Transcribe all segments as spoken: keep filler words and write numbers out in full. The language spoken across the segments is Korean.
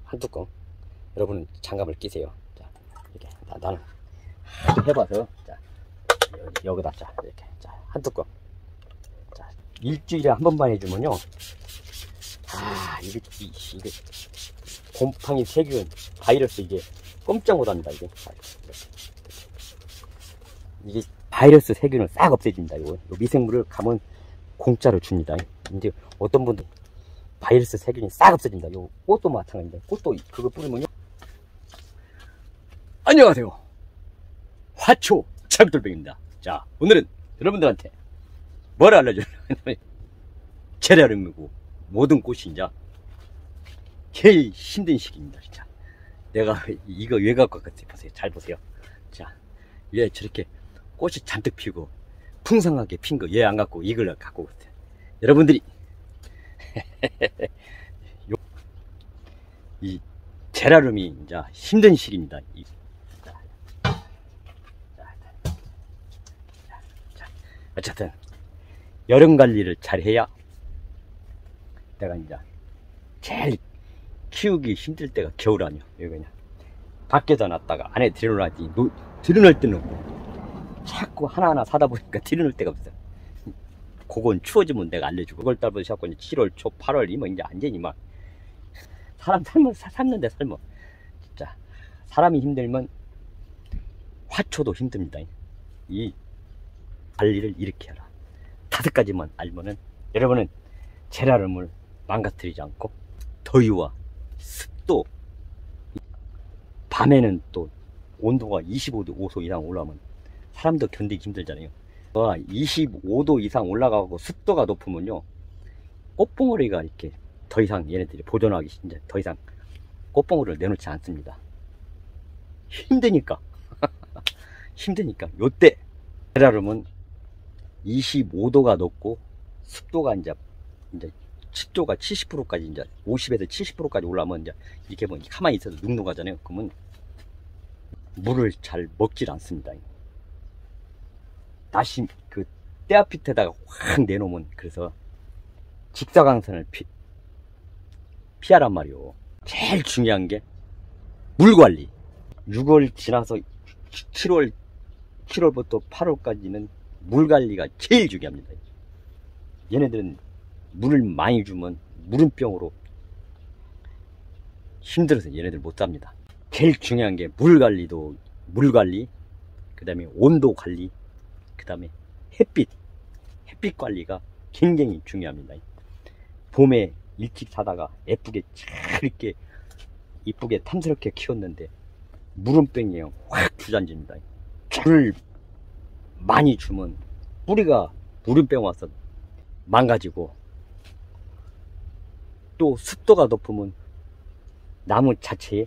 한 뚜껑. 여러분은 장갑을 끼세요. 자, 이렇게 나, 나는 하도 해봐서 자, 여기, 여기다 자 이렇게 자, 한 뚜껑. 자, 일주일에 한 번만 해주면요. 아, 이게 이, 이게 곰팡이 세균 바이러스 이게 꼼짝 못합니다. 이게 이게 바이러스 세균을 싹 없애줍니다. 이거 미생물을 가면 공짜로 줍니다. 이제 어떤 분들 바이러스 세균이 싹 없어집니다. 요 꽃도 마찬가지입니다. 꽃도 그거 뿌리면요. 안녕하세요. 화초 차돌뱅입니다. 자, 오늘은 여러분들한테 뭘 알려주려고 제라늄이고 모든 꽃이 이제 제일 힘든 시기입니다. 진짜 내가 이거 왜 갖고 왔지? 보세요. 잘 보세요. 자, 왜 저렇게 꽃이 잔뜩 피고 풍성하게 핀 거 얘 안 갖고 이걸 갖고 왔어요. 여러분들이 이 제라늄이 이제 힘든 시기입니다. 이, 자, 자, 자, 자, 어쨌든 여름 관리를 잘 해야 내가 이제 제일 키우기 힘들 때가 겨울 아니야. 여기 그냥 밖에다 놨다가 안에 들여놔야지. 들여놓을 때는 없고 자꾸 하나하나 사다 보니까 들여놓을 데가 없어. 그건 추워지면 내가 알려주고 그걸 달부터 시작하고 칠월 초 팔월 이면 이제 완전히 막 사람 삶을 삶는데 삶어. 진짜 사람이 힘들면 화초도 힘듭니다. 이 관리를 이렇게 해라. 다섯 가지만 알면은 여러분은 제라늄을 망가뜨리지 않고 더위와 습도, 밤에는 또 온도가 이십오 도 이상 올라오면 사람도 견디기 힘들잖아요. 이십오 도 이상 올라가고 습도가 높으면요 꽃봉오리가 이렇게 더 이상 얘네들이 보존하기 이제 더 이상 꽃봉오리를 내놓지 않습니다. 힘드니까 힘드니까 요때 제라늄은 이십오 도가 높고 습도가 이제 이제 습도가 칠십 퍼센트까지 이제 오십에서 칠십 퍼센트까지 올라오면 이제 이렇게 뭐 가만히 있어도 눅눅하잖아요. 그러면 물을 잘 먹질 않습니다. 다시 그 떼아핏에다가 확 내놓으면 그래서 직사광선을 피, 피하란 말이오. 제일 중요한 게 물관리. 유월 지나서 칠월 칠월부터 팔월까지는 물관리가 제일 중요합니다. 얘네들은 물을 많이 주면 물음병으로 힘들어서 얘네들 못 삽니다. 제일 중요한 게 물관리도 물관리, 그 다음에 온도관리, 그 다음에 햇빛 햇빛 관리가 굉장히 중요합니다. 봄에 일찍 사다가 예쁘게 잘 이렇게 이쁘게 탐스럽게 키웠는데 물음병이 확 주저앉습니다. 물을 많이 주면 뿌리가 물음병 와서 망가지고, 또 습도가 높으면 나무 자체에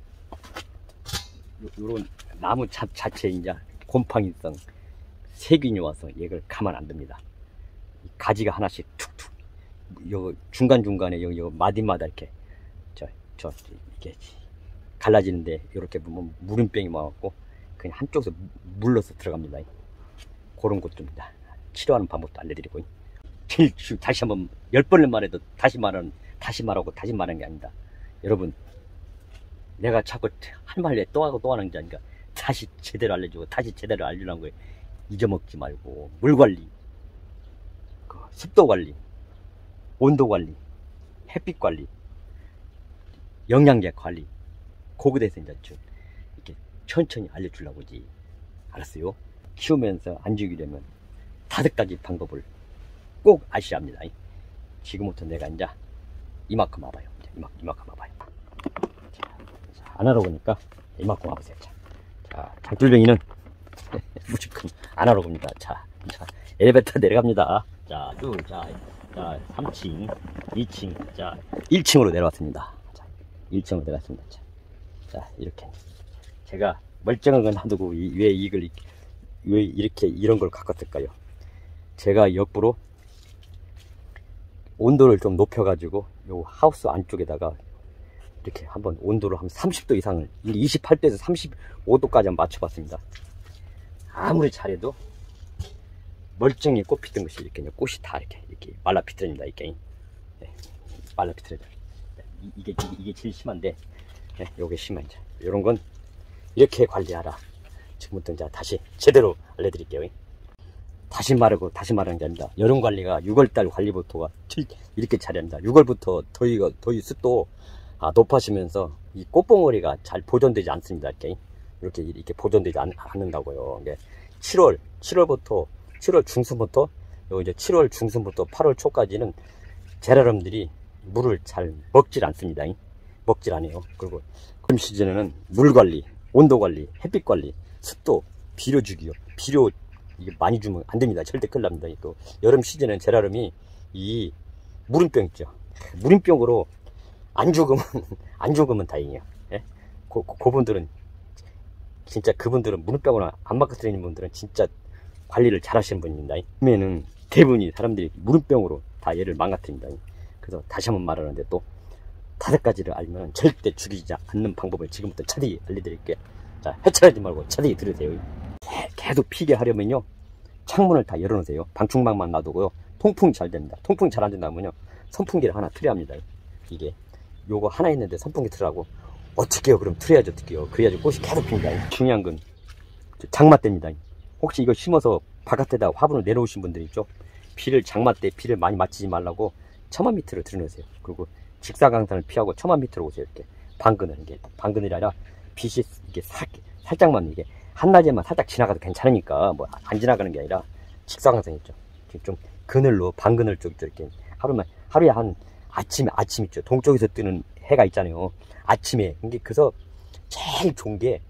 요런 나무 자, 자체에 이제 곰팡이성 세균이 와서 얘를 가만 안 둡니다. 가지가 하나씩 툭툭 요 중간중간에 요, 요 마디마다 이렇게 저, 저 이렇게 갈라지는데 이렇게 보면 물음병이 와갖고 그냥 한쪽에서 물러서 들어갑니다. 그런 것 좀 치료하는 방법도 알려드리고, 제일 다시 한번 열 번을 말해도 다시 말하는 다시 말하고 다시 말하는 게 아니다. 여러분, 내가 자꾸 할 말에 또 하고 또 하는 게 아니라 다시 제대로 알려주고 다시 제대로 알려주는 거에 잊어먹지 말고 물관리, 그 습도관리, 온도관리, 햇빛관리, 영양제 관리, 거기에 대해서 이제 좀 이렇게 천천히 알려주려고 지. 알았어요? 키우면서 안 죽이려면 다섯 가지 방법을 꼭 아셔야 합니다. 지금부터 내가 이제 이만큼 와봐요. 이만큼, 이만큼 와봐요. 자, 자, 안 하러 보니까 이만큼 와보세요. 자, 자 장돌뱅이는 무조건 안 하러 봅니다. 자, 자, 엘리베이터 내려갑니다. 자, 쭉, 자, 자, 삼 층, 이 층, 자, 일 층으로 내려왔습니다. 자, 일 층으로 내려왔습니다. 자, 자, 이렇게. 제가 멀쩡한 건 놔두고 왜 이걸, 왜 이렇게 이런 걸 갖고 왔을까요? 제가 역부로 온도를 좀 높여가지고 요 하우스 안쪽에다가 이렇게 한번 온도를 한 삼십 도 이상을 이십팔 도에서 삼십오 도까지 한번 맞춰봤습니다. 아무리 잘해도 멀쩡히 꽃 피던 것이 이렇게 꽃이 다 이렇게 이렇게 말라 비틀어집니다. 이렇게 네, 말라 비틀어져. 이, 이게, 이게, 이게 제일 심한데, 예, 요게 심한, 이제. 요런 건 이렇게 관리하라. 지금부터 이제 다시 제대로 알려드릴게요. 다시 말하고 다시 말하는 게 아닙니다. 여름 관리가 유월달 관리부터가 이렇게 잘해야 합니다. 유월부터 더위가, 더위 습도 아, 높아지면서 이 꽃봉오리가 잘 보존되지 않습니다. 이렇게, 이렇게, 이렇게 보존되지 않, 않는다고요. 이게 칠월, 칠월부터, 칠월 중순부터, 요 이제 칠월 중순부터 팔월 초까지는 제라름들이 물을 잘 먹질 않습니다. 먹질 않아요. 그리고 그럼 시즌에는 물 관리, 온도 관리, 햇빛 관리, 습도, 비료 주기요. 비료 이게 많이 주면 안 됩니다. 절대 큰일 납니다. 또 여름 시즌엔 제라름이 이 물음병 있죠. 물음병으로 안 죽으면 안 죽으면 다행이에요. 예? 그, 그, 그분들은 진짜 그분들은 물음병으로 안 맞고 다니는 분들은 진짜 관리를 잘 하시는 분입니다. 그러면은 대부분이 사람들이 물음병으로 다 얘를 망가뜨립니다. 그래서 다시 한번 말하는데 또 다섯 가지를 알면 절대 죽이지 않는 방법을 지금부터 차대기 알려드릴게요. 자, 해찰하지 말고 차대기 들으세요. 계속 피게 하려면요, 창문을 다 열어놓으세요. 방충망만 놔두고요. 통풍이 잘 됩니다. 통풍이 잘 안 된다면요, 선풍기를 하나 틀어야 합니다. 이게 요거 하나 있는데 선풍기 틀라고 어떻게 해요? 그럼 틀어야지 어떻게 해요? 그래야지 꽃이 계속 핍니다. 중요한 건 장마 때입니다. 혹시 이거 심어서 바깥에다 화분을 내놓으신 분들 있죠? 비를 장마 때 비를 많이 맞히지 말라고 처마 밑으로 들어놓으세요. 그리고 직사광선을 피하고 처마 밑으로 오세요. 이렇게 방그늘, 이게 방그늘이 아니라 빛이 이게 사, 살짝만 이게 한낮에만 살짝 지나가도 괜찮으니까 뭐 안 지나가는 게 아니라 직사광선 있죠. 좀 그늘로 방그늘 쪽 있죠. 이렇게 하루만 하루에 한 아침에 아침 있죠. 동쪽에서 뜨는 해가 있잖아요. 아침에 이게 그래서 제일 좋은 게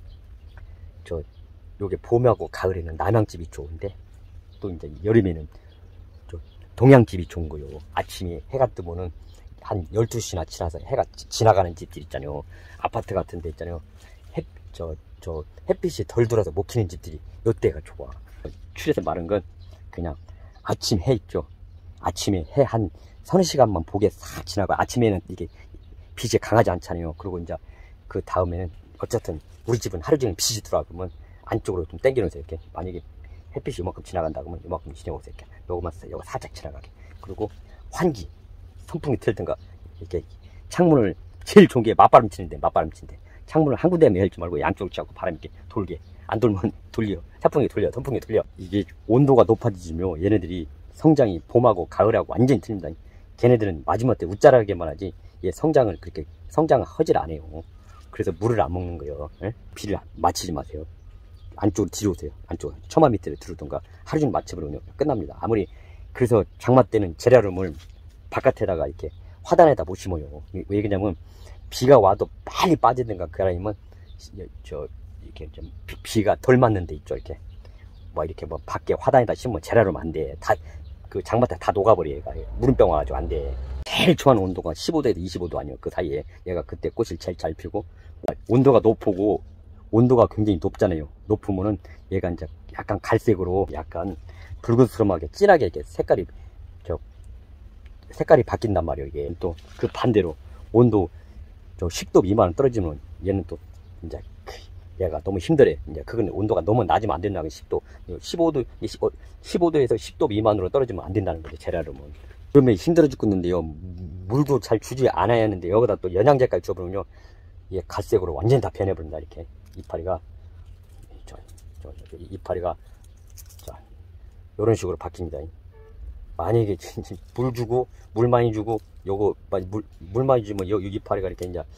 저 요게 봄하고 가을에는 남양집이 좋은데 또 이제 여름에는 저 동양집이 좋은 거요. 아침에 해가 뜨면은 한 열두 시나 지나서 해가 지나가는 집들 있잖아요. 아파트 같은 데 있잖아요. 햇, 저, 저 햇빛이 덜 들어서 못 키는 집들이 요때가 좋아. 추려서 말한 건 그냥 아침 해 있죠. 아침에 해 한 서너 시간만 보게 싹 지나가. 아침에는 이게 빛이 강하지 않잖아요. 그리고 이제 그 다음에는 어쨌든 우리 집은 하루 종일 빛이 들어와. 그러면 안쪽으로 좀 당겨 놓으세요. 이렇게 만약에 햇빛이 이만큼 지나간다 그러면 이만큼 지나오세요. 이렇게 요거만 요거 살짝 지나가게. 그리고 환기, 선풍기 틀든가 이렇게 창문을 제일 좋은 게 맞바람 치는데 맞바람 치는데 창문을 한 군데만 열지 말고 양쪽으로 치고 바람이 이렇게 돌게. 안 돌면 돌려. 선풍기 돌려. 선풍기 돌려. 이게 온도가 높아지면 얘네들이 성장이 봄하고 가을하고 완전히 틀립니다. 걔네들은 마지막에 웃자라게만 하지 얘 성장을 그렇게 성장을 하질 안 해요. 그래서 물을 안 먹는 거예요. 에? 비를 맞히지 마세요. 안쪽으로 뒤로 오세요. 안쪽 처마 밑에 들어오던가 하루 종일 맞춰버리면 끝납니다. 아무리 그래서 장마 때는 제라름을 바깥에다가 이렇게 화단에다 못 심어요. 왜 그러냐면 비가 와도 빨리 빠지든가 그 아니면 저 이렇게 좀 비가 덜 맞는 데 있죠. 이렇게 뭐 이렇게 뭐 밖에 화단에다 심으면 제라름 안 돼. 다 그 장마 때 다 녹아버려. 얘가 물음병 와가지고 안 돼. 제일 좋아하는 온도가 십오 도에서 이십오 도 아니에요. 그 사이에 얘가 그때 꽃을 제일 잘 피고 온도가 높고 온도가 굉장히 높잖아요. 높으면은 얘가 이제 약간 갈색으로 약간 붉은스름하게 진하게 이렇게 색깔이 저 색깔이 바뀐단 말이에요. 이게 또 그 반대로 온도 저 십 도 미만 떨어지면 얘는 또 이제 얘가 너무 힘들어요. 이제 그건 온도가 너무 낮으면 안 된다는 십 도, 십오 도, 십오 도에서 십 도 미만으로 떨어지면 안 된다는 거죠. 제라름은. 그러면 힘들어 죽겠는데요. 물도 잘 주지 않아야 하는데 여기다 또 영양제까지 줘버리면요, 얘 갈색으로 완전히 다 변해버린다. 이렇게 이파리가 저, 저, 저, 이파리가 자 이런 식으로 바뀝니다. 만약에 물 주고 물 많이 주고 요거 물, 물 많이 주면 요, 요 이파리가 이렇게 이제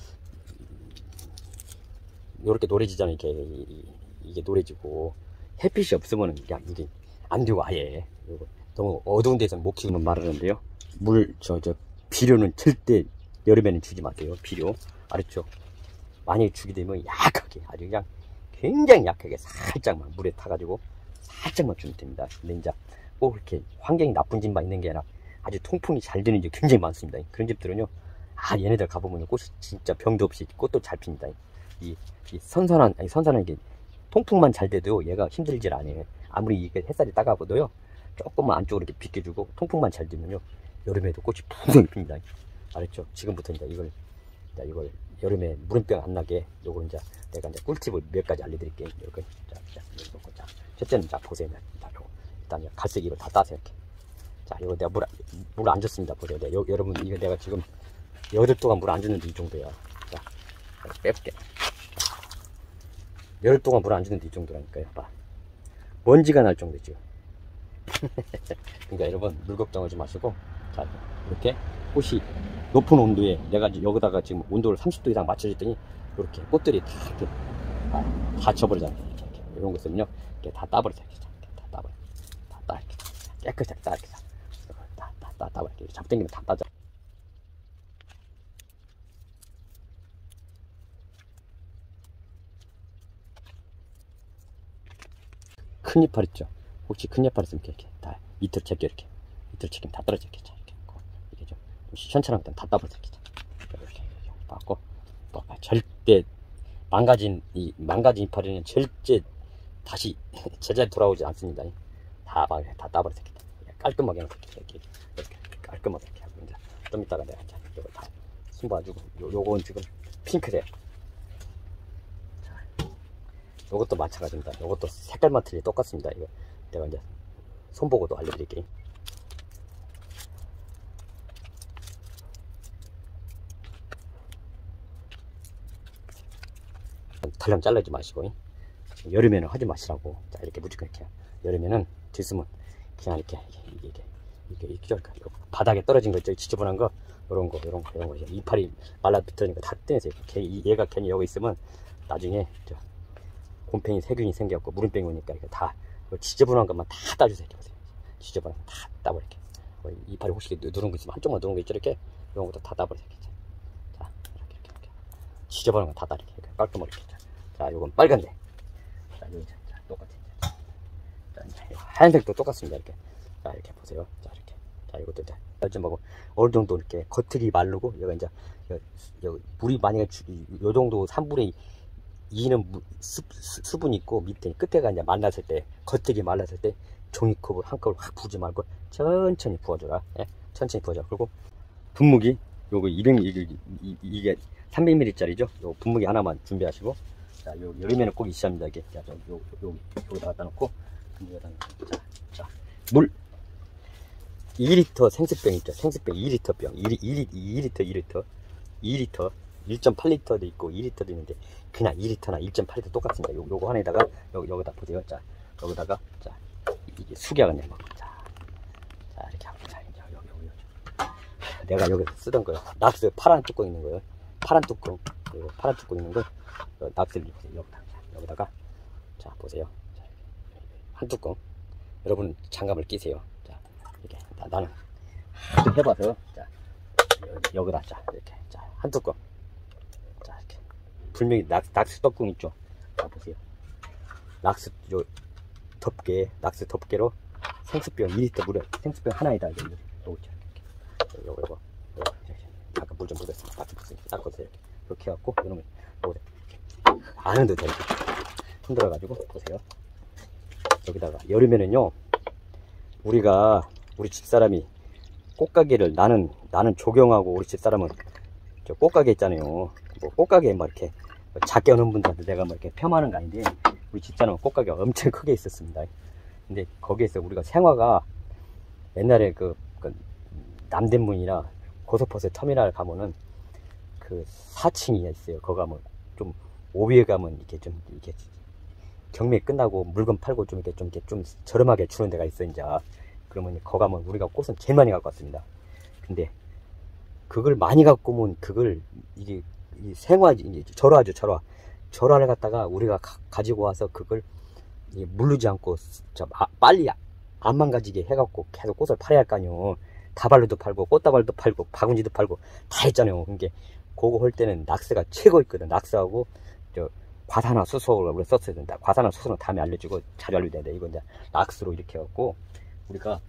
요렇게 노래지잖아요. 이렇게 이게 노래지고 햇빛이 없으면 그냥 이게 안 되고 아예 요거 너무 어두운 데서는 못 키우는 말하는데요. 물 저 저 비료는 절대 여름에는 주지 마세요. 비료 알았죠? 많이 주게 되면 약하게 아주 그냥 굉장히 약하게 살짝만 물에 타가지고 살짝만 주면 됩니다. 근데 이제 꼭 이렇게 환경이 나쁜 집만 있는 게 아니라 아주 통풍이 잘 되는 집 굉장히 많습니다. 그런 집들은요, 아 얘네들 가보면 꽃이 진짜 병도 없이 꽃도 잘 핍니다. 이, 이 선선한 아니 선선한 게 통풍만 잘 돼도 얘가 힘들질 않아요. 아무리 이게 햇살이 따가워도요, 조금만 안쪽으로 이렇게 비켜주고 통풍만 잘 되면요 여름에도 꽃이 풍성히 핍니다. 알았죠? 지금부터 이제 이걸 이제 이걸 여름에 물음병 안 나게 요거 이제 내가 이제 꿀팁을 몇 가지 알려드릴게요. 이렇게 자, 자, 이거 자, 첫째는 자 보세요. 자, 요거 일단 갈색이로 다 따세요. 이렇게. 자, 이거 내가 물 물 안 줬습니다. 보세요. 내가 요, 여러분 이거 내가 지금 열흘 동안 물 안 주는데 이 정도야. 자, 빼볼게. 열흘 동안 물 안 주는데 이 정도라니까요. 봐. 먼지가 날 정도죠. 그러니까 여러분, 물 걱정하지 마시고, 자, 이렇게 꽃이 높은 온도에 내가 여기다가 지금 온도를 삼십 도 이상 맞춰줬더니 이렇게 꽃들이 다 이렇게 다 져버리잖아요. 이렇게, 이렇게. 이런 거 있으면요, 이렇게 다 따버리자. 이렇게 다 따버려. 다 따, 이렇게. 깨끗하게 따, 이렇게. 다, 다, 다 따버려. 이렇게 잡당기면 다 따져. 큰 이파리 있죠? 혹시 큰 이파리 있으면 이렇게, 이렇게 다 이틀 제껴 이렇게 이틀 제끼면 다 떨어져 이렇게 이렇게 이게 좀 시원찮은 것들은 다 따버려 이렇게 이렇게 이렇게 받고 또 절대 망가진 이 망가진 이파리는 절대 다시 제자리 돌아오지 않습니다. 다 막 다 따버려 이렇게 깔끔하게 이렇게 이렇게 이렇게 깔끔하게 이렇게 하고 이제 좀 이따가 내가 이제 이거 다 숨봐주고 요 요건 지금 핑크색. 요것도 마찬가지입니다. 요것도 색깔만 틀리 똑같습니다. 이거 내가 이제 손보고도 알려드릴게요. 달랑 잘라지 마시고, 여름에는 하지 마시라고. 자, 이렇게 무조건 이렇게. 여름에는 뒤으면 그냥 이렇게, 이게, 이게, 이게, 이게, 이게, 바닥에 떨어진 거 있죠? 지저분한 거, 요런 거, 요런 거, 요런 거. 이파리 말라붙으니까 다 떼내세요. 얘가 괜히 여기 있으면 나중에, 저, 곰팡이 세균이 생겨갖고 물음병이 오니까 이거 다 지저분한 것만 다 따주세요. 이렇게 보세요. 지저분한 거 다 따버려 이렇게. 이파리 혹시 누른 거 있으면 한쪽만 누른 거 있죠? 이렇게 이런 것도 다 따버려 이렇게. 자, 이렇게 이렇게 이렇게 지저분한 거 다 따 이렇게, 이렇게 깔끔하게 이렇게. 자, 요건 빨간데. 자, 여기 자, 똑같아. 자, 이제 하얀색도 똑같습니다. 이렇게. 자, 이렇게 보세요. 자, 이렇게. 자, 이것도 이제 좀 하고 어느 정도 이렇게 겉흙이 마르고 여기 이제 여, 여, 물이 만약에 요 정도 삼분의 이는 수, 수, 수분이 있고 밑에 끝에가 이제 말랐을 때 겉흙이 말랐을 때 종이컵을 한컵을 확 부지 말고 천천히 부어줘라. 예? 천천히 부어줘. 그리고 분무기 요거 이백 이게, 이게 삼백 밀리리터 짜리죠. 요 분무기 하나만 준비하시고, 자, 요 여름에는 꼭 있어야 합니다. 이게 자, 요, 요, 요 여기다 갖다 놓고 분무기에다 놓고, 자, 자, 물 이 리터 생수병 있죠. 생수병 이 리터 병 이 리터 이 리터 이 리터 이 리터 일 점 팔 리터도 있고 이 리터도 있는데 그냥 이 리터나 일 점 팔 리터 똑같습니다. 요, 요거 하나에다가 여기, 여기다 보세요. 자, 여기다가 자, 이게 숙여가네. 자, 자, 이렇게 하고, 자, 이제 여기, 여기, 여기. 내가 여기서 쓰던 거요. 낙스 파란 뚜껑 있는 거요. 파란 뚜껑, 그리고 파란 뚜껑 있는 거, 낙스를 여기다, 여기다가, 자, 보세요. 자, 한 뚜껑. 여러분 장갑을 끼세요. 자, 이렇게 나, 나는 하도 해봐서, 자, 여기다, 자, 이렇게, 자, 한 뚜껑. 자, 이렇게. 분명히 낙, 낙스 뚜껑 있죠. 자, 보세요. 낙스, 요, 덮개, 낙스 덮개로 생수병 이 리터 물에, 생수병 하나에다, 여기, 요거, 이렇게. 요거, 요거, 요거, 아까 물 좀 묻었으니까, 딱 묻었으니까, 닦아서 이렇게. 이렇게 해갖고, 이러면, 요거, 안 흔들어도 돼. 흔들어가지고, 보세요. 여기다가, 여름에는요, 우리가, 우리 집사람이 꽃가게를, 나는, 나는 조경하고, 우리 집사람은, 저 꽃가게 있잖아요. 뭐, 꽃가게 막 이렇게, 작게 오는 분들한테 내가 뭐 이렇게 폄하하는 거 아닌데, 우리 집사람은 꽃가게가 엄청 크게 있었습니다. 근데 거기에서 우리가 생화가 옛날에 그, 그 남대문이나 고속버스 터미널 가면은 그 사 층이 있어요. 거기 가면 좀 오비에 가면 이렇게 좀 이렇게 경매 끝나고 물건 팔고 좀 이렇게 좀 이렇게 좀 저렴하게 주는 데가 있어. 이제 그러면 거기 가면 우리가 꽃은 제일 많이 갖고 왔습니다. 근데 그걸 많이 갖고 오면 그걸 이게 이 생화 이제 절화죠. 절화 절화를 갖다가 우리가 가, 가지고 와서 그걸 물르지 않고 저 아, 빨리 안 망가지게 해갖고 계속 꽃을 팔아야 할 거 아니요. 다발로도 팔고 꽃다발도 팔고 바구니도 팔고 다 했잖아요. 그게 그거 할 때는 낙스가 최고 있거든. 낙스하고 저 과산화수소를 우리가 썼어야 된다. 과산화수소는 다음에 알려주고 자주 알려줘야 돼. 이거 이제 낙스로 이렇게 해갖고 우리가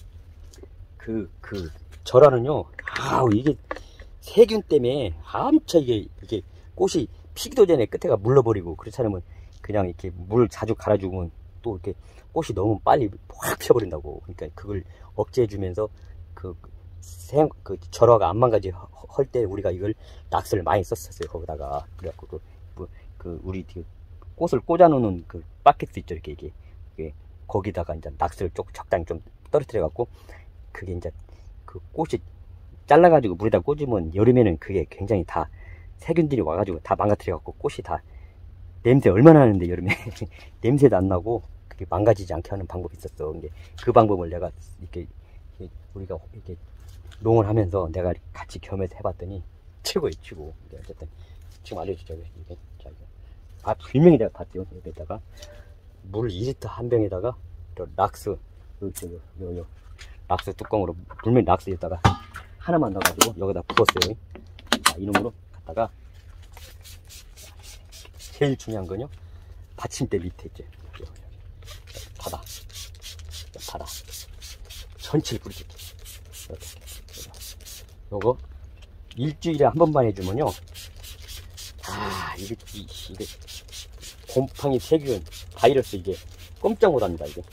그 그 절화는요. 아우 이게 세균 때문에 암차 이게 이게 꽃이 피기도 전에 끝에가 물러버리고 그렇지 않으면 그냥 이렇게 물 자주 갈아주면 또 이렇게 꽃이 너무 빨리 확 피어버린다고. 그러니까 그걸 억제해주면서 그 생, 그 절화가 안 망가지 할 때 우리가 이걸 낙스를 많이 썼었어요. 거기다가. 그래갖고 그, 뭐, 그 우리 꽃을 꽂아놓는 그 바켓 있죠. 이렇게 이게, 이게 거기다가 이제 낙스를 좀 적당히 좀 떨어뜨려갖고 그게 이제 그 꽃이 잘라가지고 물에다 꽂으면 여름에는 그게 굉장히 다 세균들이 와가지고 다 망가뜨려갖고 꽃이 다 냄새 얼마나 나는데 여름에 냄새도 안 나고 그게 망가지지 않게 하는 방법이 있었어. 근데 그 방법을 내가 이렇게, 이렇게 우리가 이렇게 농을 하면서 내가 같이 겸해서 해봤더니 최고예요, 최고. 어쨌든 지금 알려주죠. 이게 자, 이거. 아, 분명히 내가 봤대요. 여기다가 물 이 리터 한 병에다가 락스 요, 요, 요, 요 락스 뚜껑으로 불면 락스에다가 하나만 넣어가지고 여기다 부었어요. 자, 이놈으로 갖다가 제일 중요한 건요, 받침대 밑에 있죠. 여기, 여기. 닫아, 닫아. 전체를 뿌리게. 요거 일주일에 한 번만 해주면요, 아, 이게 이게 곰팡이, 세균, 바이러스 이게 꼼짝 못합니다. 이게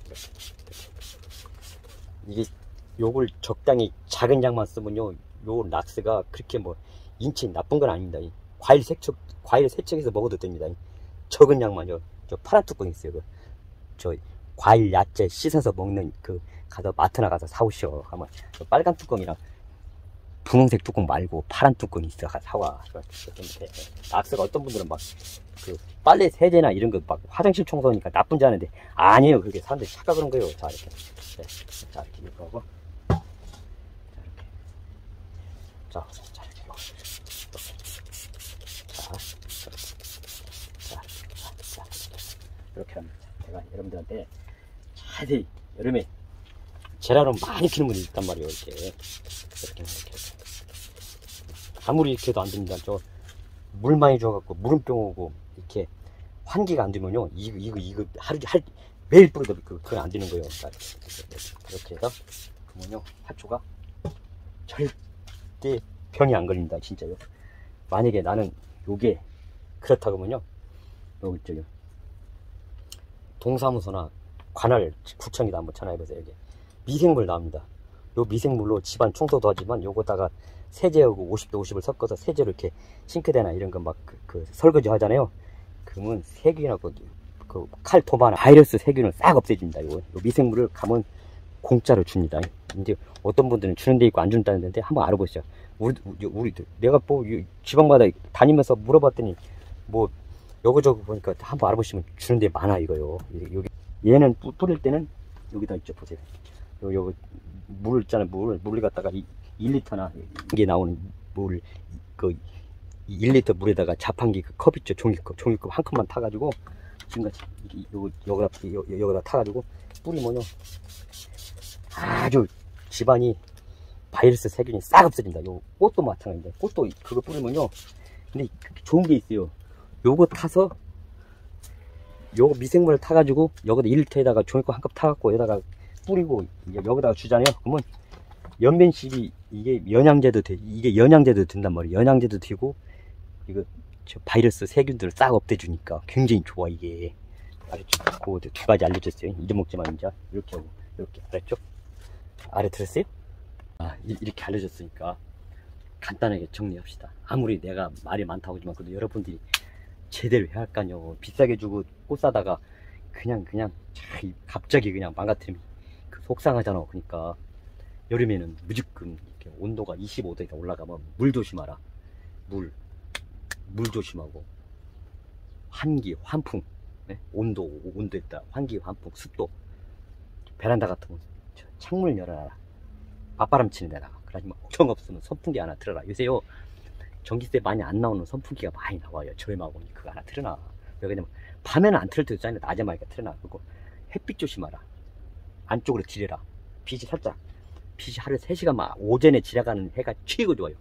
이게 요걸 적당히 작은 양만 쓰면요, 요 락스가 그렇게 뭐 인체에 나쁜 건 아닙니다. 과일 세척, 과일 세척해서 먹어도 됩니다. 적은 양만요. 저 파란 뚜껑 있어요. 그, 저 과일 야채 씻어서 먹는 그 가서 마트나 가서 사오시오. 아마 빨간 뚜껑이랑 분홍색 뚜껑 말고 파란 뚜껑이 있어. 사와. 락스가 어떤 분들은 막 그 빨래 세제나 이런 거 막 화장실 청소하니까 나쁜지 아는데 아니에요. 그게 사람들이 착각하는 거예요. 자, 이렇게. 네. 자, 이렇게 이거 하고. 자, 이렇게. 자, 자, 이렇게. 자, 자, 자, 자, 이렇게 합니다. 제가 여러분들한테 자세히 여름에 제라늄 많이 키우는 분이 있단 말이에요. 이렇게. 이렇게, 이렇게. 아무리 이렇게 해도 안 됩니다. 저 물 많이 줘갖고 물음병 오고 이렇게 환기가 안 되면요, 이거 이거 이거 하루 할 매일 뿌려도 그 그건 안 되는 거예요. 그렇게 해서 그러면요, 화초가 절대 병이 안 걸린다, 진짜요. 만약에 나는 요게 그렇다고 하면요, 여기 있죠, 동사무소나 관할 구청이다 한번 전화해보세요. 여기 미생물 나옵니다. 요 미생물로 집안 청소도 하지만 요거다가 세제하고 오십 대 오십을 섞어서 세제로 이렇게 싱크대나 이런 거 막 그, 그 설거지 하잖아요. 그러면 세균하고 그 칼토마나 바이러스 세균을 싹 없애줍니다. 요, 요 미생물을 가면 공짜로 줍니다. 이제 어떤 분들은 주는 데 있고 안 준다는데 한번 알아보시죠. 우리 우리들 내가 뭐 지방마다 다니면서 물어봤더니 뭐 여기저기 보니까 한번 알아보시면 주는 데 많아 이거요. 여기 얘는 뿌릴 때는 여기다 있죠. 보세요. 요 요거 물 있잖아요. 물 물을 갖다가 이 일 리터나 이게 나오는 물, 그 일 리터 물에다가 자판기 그 컵 있죠. 종이컵, 종이컵 한 컵만 타가지고 지금같이 요 여기다 요, 여기다 타가지고 뿌리면요, 아주 집안이 바이러스 세균이 싹 없어진다. 요 꽃도 마찬가지인데, 꽃도 그거 뿌리면요, 근데 좋은 게 있어요. 요거 타서 요거 미생물을 타가지고 여기다 일 리터에다가 종이컵 한 컵 타갖고 여기다가 뿌리고 여기다가 주잖아요. 그러면 연변식이 이게 영양제도 돼, 이게 영양제도 된단 말이에요. 영양제도 되고 이거 저 바이러스 세균들을 싹 없애주니까 굉장히 좋아 이게. 알았죠? 그 두 가지 알려줬어요. 잊어먹지만 이제 이렇게 하고 이렇게. 알았죠? 알아들었어요? 아, 이렇게 알려줬으니까 간단하게 정리합시다. 아무리 내가 말이 많다고 하지만 그래도 여러분들이 제대로 해야 할까요. 비싸게 주고 꽃 사다가 그냥 그냥 갑자기 그냥 망가뜨리면 그 속상하잖아. 그러니까 여름에는 무조건 이렇게 온도가 이십오 도에 올라가면 물 조심하라. 물, 물 조심하고 환기, 환풍, 네? 온도, 온도에 따라 환기, 환풍, 습도. 베란다 같으면 창문 열어놔라. 맞바람 치는 데다가. 그러지만 걱정 없으면 선풍기 하나 틀어라. 요새요 전기세 많이 안 나오는 선풍기가 많이 나와요. 저렴하고 그거 하나 틀어놔. 왜냐면 밤에는 안 틀 때도 있잖아요. 낮에 말니까 틀어놔. 그리고 햇빛 조심하라. 안쪽으로 지려라. 빛이 살짝, 빛이 하루에 세 시간만 오전에 지나가는 해가 최고 좋아요.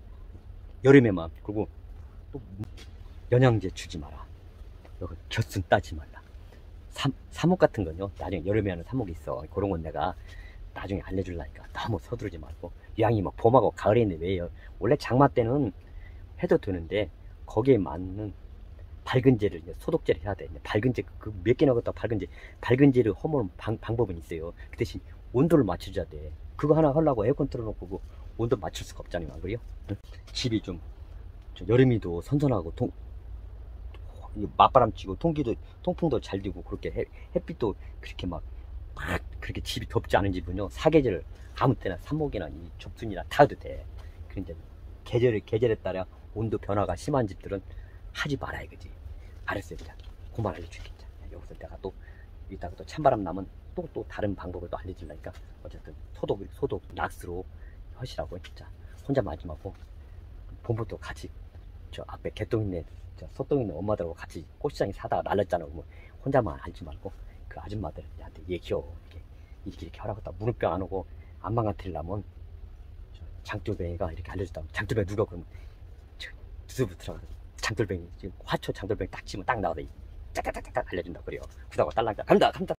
여름에만. 그리고 또 영양제 주지 마라. 여기 곁순 따지 말라. 삼, 사목 같은 건요, 나중에 여름에 하는 사목이 있어. 그런 건 내가 나중에 알려줄라니까 너무 서두르지 말고. 양이 막 봄하고 가을에 있는데 왜요? 원래 장마 때는 해도 되는데 거기에 맞는 밝은제를 이제 소독제를 해야 돼. 밝은제 그 몇 개 넣었다 밝은제 밝은제를 허무는 방, 방법은 있어요. 그 대신 온도를 맞춰줘야 돼. 그거 하나 하려고 에어컨 틀어놓고 그 온도 맞출 수가 없잖아요. 안 그래요? 집이 좀 여름이도 선선하고 통, 맞바람 치고 통기도 통풍도 잘 되고 그렇게 해, 햇빛도 그렇게 막, 막 그렇게 집이 덥지 않은 집은요, 사계절 아무 때나 삽목이나 이 접순이나 타도 돼. 그런데 계절에 계절에 따라 온도 변화가 심한 집들은 하지 말아야 그지. 알았어요, 그냥. 그만 알려줄게. 여기서 내가 또 이따가 또 찬바람 나면 또 또 다른 방법을 또 알려주려니까 어쨌든 소독 소독 락스로 하시라고. 자, 혼자 마지 말고 봄부터 같이 저 앞에 개똥 있네, 저 소똥 있는 엄마들하고 같이 고추장에 사다가 날렸잖아. 뭐 혼자만 알지 말고 그 아줌마들한테 얘기해. 이렇게 이렇게 이렇게 하라고. 딱 무릎병 안 오고 안 망가뜨리려면 장돌뱅이가 이렇게 알려줬다. 장돌뱅이 누가 그러면 두드부 들어가서 장돌뱅이 지금 화초 장돌뱅이 딱 치면 딱 나와서 짝짝짝짝 알려준다 그래요. 구다가 딸랑딱 간다 간다.